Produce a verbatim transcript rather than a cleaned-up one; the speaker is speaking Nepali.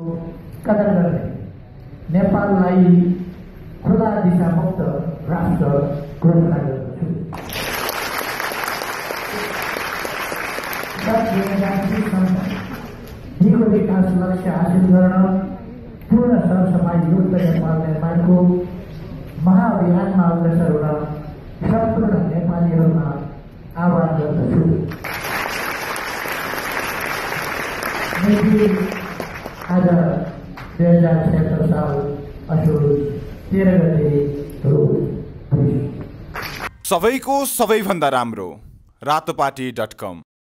कदर गर्ने नेपाललाई खुला दिशामुक्त राष्ट्र घोषणा गर्दछु। हिजो विकास लक्ष्य हासिल गर्न पूर्ण सरसफाई युक्त नेपाल निर्माणको महाअभियानमा अग्रसर हुन सम्पूर्ण नेपालीहरूमा आह्वान गर्दछु। आज दुई हजार छत्तर साल असोज तेह्र गते रोज सबैको सबैभन्दा राम्रो रातोपाटी डट कम।